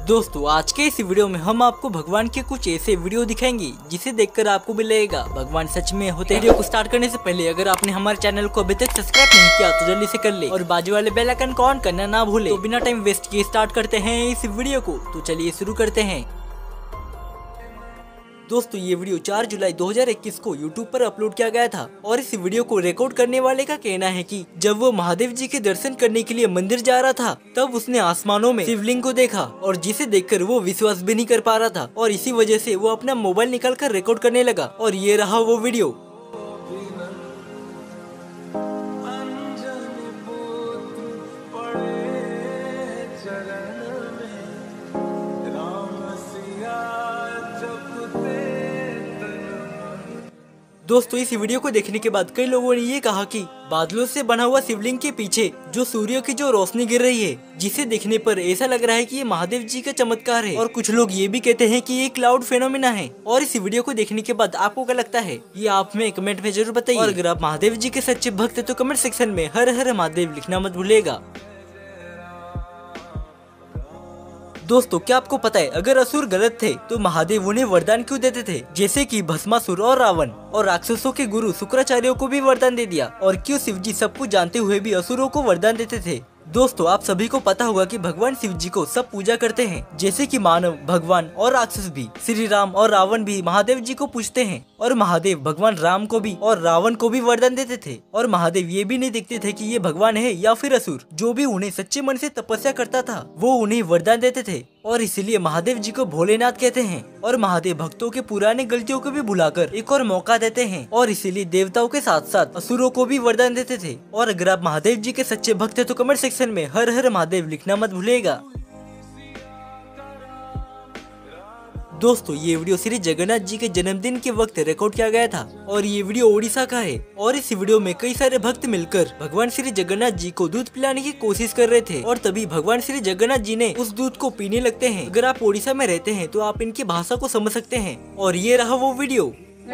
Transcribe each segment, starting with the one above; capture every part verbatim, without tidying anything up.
दोस्तों आज के इस वीडियो में हम आपको भगवान के कुछ ऐसे वीडियो दिखाएंगे जिसे देखकर आपको भी लगेगा भगवान सच में होते हैं। वीडियो को स्टार्ट करने से पहले अगर आपने हमारे चैनल को अभी तक सब्सक्राइब नहीं किया तो जल्दी से कर ले और बाजू वाले बेल आइकन को ऑन करना ना भूले। तो बिना टाइम वेस्ट किए स्टार्ट करते हैं इस वीडियो को। तो चलिए शुरू करते हैं। दोस्तों ये वीडियो चार जुलाई दो हज़ार इक्कीस को यूट्यूब पर अपलोड किया गया था और इस वीडियो को रिकॉर्ड करने वाले का कहना है कि जब वो महादेव जी के दर्शन करने के लिए मंदिर जा रहा था तब उसने आसमानों में शिवलिंग को देखा और जिसे देखकर वो विश्वास भी नहीं कर पा रहा था और इसी वजह से वो अपना मोबाइल निकालकर रिकॉर्ड करने लगा और ये रहा वो वीडियो। दोस्तों इस वीडियो को देखने के बाद कई लोगों ने ये कहा कि बादलों से बना हुआ शिवलिंग के पीछे जो सूर्य की जो रोशनी गिर रही है जिसे देखने पर ऐसा लग रहा है कि ये महादेव जी का चमत्कार है और कुछ लोग ये भी कहते हैं कि ये क्लाउड फेनोमेना है। और इस वीडियो को देखने के बाद आपको क्या लगता है ये आप में कमेंट में जरूर बताइए। और अगर आप महादेव जी के सच्चे भक्त है तो कमेंट सेक्शन में हर हर महादेव लिखना मत भूलिएगा। दोस्तों क्या आपको पता है अगर असुर गलत थे तो महादेव उन्हें वरदान क्यों देते थे, जैसे कि भस्मासुर और रावण और राक्षसों के गुरु शुक्राचार्यों को भी वरदान दे दिया। और क्यों शिवजी सब कुछ जानते हुए भी असुरों को वरदान देते थे। दोस्तों आप सभी को पता होगा कि भगवान शिव जी को सब पूजा करते हैं, जैसे कि मानव, भगवान और राक्षस भी। श्री राम और रावण भी महादेव जी को पूजते हैं और महादेव भगवान राम को भी और रावण को भी वरदान देते थे। और महादेव ये भी नहीं देखते थे कि ये भगवान है या फिर असुर, जो भी उन्हें सच्चे मन से तपस्या करता था वो उन्हें वरदान देते थे और इसीलिए महादेव जी को भोलेनाथ कहते हैं। और महादेव भक्तों के पुराने गलतियों को भी भुलाकर एक और मौका देते हैं और इसीलिए देवताओं के साथ साथ असुरों को भी वरदान देते थे। और अगर आप महादेव जी के सच्चे भक्त हैं तो कमेंट सेक्शन में हर हर महादेव लिखना मत भूलिएगा। दोस्तों ये वीडियो श्री जगन्नाथ जी के जन्मदिन के वक्त रिकॉर्ड किया गया था और ये वीडियो ओडिशा का है। और इस वीडियो में कई सारे भक्त मिलकर भगवान श्री जगन्नाथ जी को दूध पिलाने की कोशिश कर रहे थे और तभी भगवान श्री जगन्नाथ जी ने उस दूध को पीने लगते हैं। अगर आप ओडिशा में रहते हैं तो आप इनकी भाषा को समझ सकते हैं। और ये रहा वो वीडियो।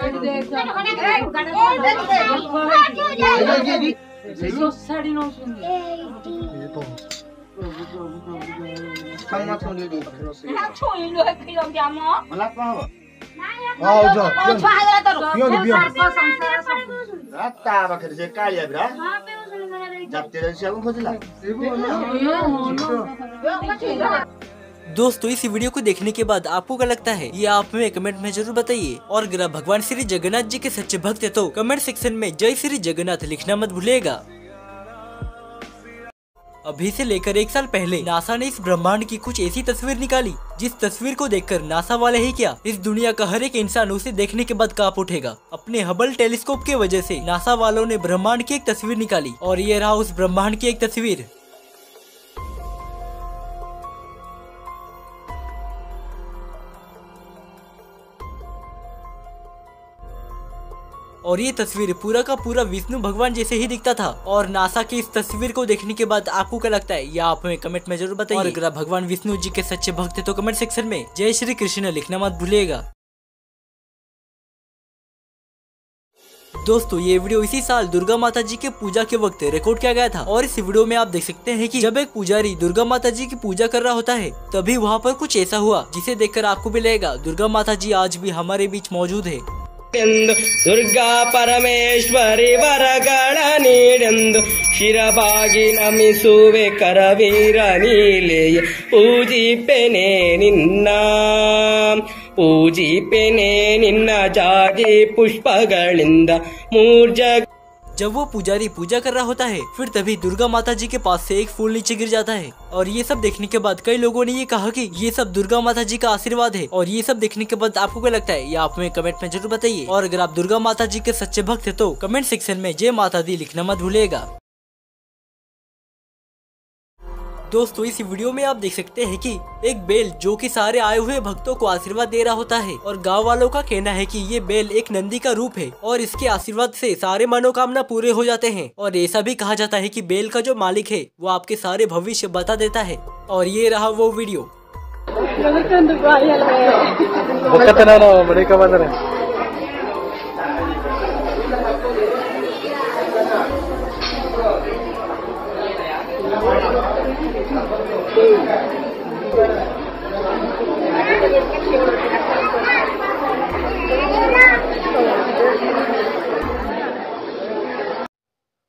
दोस्तों इस वीडियो को देखने के बाद आपको क्या लगता है ये आप में कमेंट में जरूर बताइए। और अगर आप भगवान श्री जगन्नाथ जी के सच्चे भक्त है तो कमेंट सेक्शन में जय श्री जगन्नाथ लिखना मत भूलिएगा। अभी से लेकर एक साल पहले नासा ने इस ब्रह्मांड की कुछ ऐसी तस्वीर निकाली जिस तस्वीर को देखकर नासा वाले ही क्या इस दुनिया का हर एक इंसान उसे देखने के बाद कांप उठेगा। अपने हबल टेलीस्कोप के वजह से नासा वालों ने ब्रह्मांड की एक तस्वीर निकाली और ये रहा उस ब्रह्मांड की एक तस्वीर। और ये तस्वीर पूरा का पूरा विष्णु भगवान जैसे ही दिखता था। और नासा की इस तस्वीर को देखने के बाद आपको क्या लगता है या आप हमें कमेंट में जरूर बताइए। और अगर आप भगवान विष्णु जी के सच्चे भक्त हैं तो कमेंट सेक्शन में जय श्री कृष्ण लिखना मत भूलिएगा। दोस्तों ये वीडियो इसी साल दुर्गा माता जी के पूजा के वक्त रिकॉर्ड किया गया था और इस वीडियो में आप देख सकते हैं कि जब एक पुजारी दुर्गा माता जी की पूजा कर रहा होता है तभी वहाँ पर कुछ ऐसा हुआ जिसे देखकर आपको भी लगेगा दुर्गा माता जी आज भी हमारे बीच मौजूद है। दुर्गा परमेश्वरी वरगण नीडेंदु शिरबागी नमिसुवे करवीर नीलेय पूजिपेने निन्ना पूजिपेने निन्ना जाजी पुष्पगलिंद मूर्ज। जब वो पुजारी पूजा कर रहा होता है फिर तभी दुर्गा माता जी के पास से एक फूल नीचे गिर जाता है। और ये सब देखने के बाद कई लोगों ने ये कहा कि ये सब दुर्गा माता जी का आशीर्वाद है। और ये सब देखने के बाद आपको क्या लगता है ये आप में कमेंट में जरूर बताइए। और अगर आप दुर्गा माता जी के सच्चे भक्त है तो कमेंट सेक्शन में जय माता दी लिखना मत भूलिएगा। दोस्तों इस वीडियो में आप देख सकते हैं कि एक बेल जो कि सारे आए हुए भक्तों को आशीर्वाद दे रहा होता है और गांव वालों का कहना है कि ये बेल एक नंदी का रूप है और इसके आशीर्वाद से सारे मनोकामना पूरे हो जाते हैं। और ऐसा भी कहा जाता है कि बेल का जो मालिक है वो आपके सारे भविष्य बता देता है। और ये रहा वो वीडियो।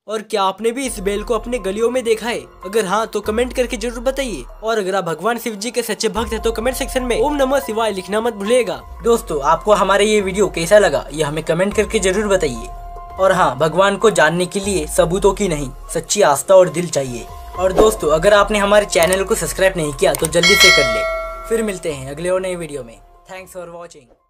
और क्या आपने भी इस बेल को अपने गलियों में देखा है? अगर हाँ तो कमेंट करके जरूर बताइए। और अगर आप भगवान शिव जी के सच्चे भक्त हैं तो कमेंट सेक्शन में ओम नमः शिवाय लिखना मत भूलिएगा। दोस्तों, आपको हमारा ये वीडियो कैसा लगा ये हमें कमेंट करके जरूर बताइए। और हाँ, भगवान को जानने के लिए सबूतों की नहीं, सच्ची आस्था और दिल चाहिए। और दोस्तों, अगर आपने हमारे चैनल को सब्सक्राइब नहीं किया तो जल्दी से कर ले। फिर मिलते हैं अगले और नए वीडियो में। Thanks for watching.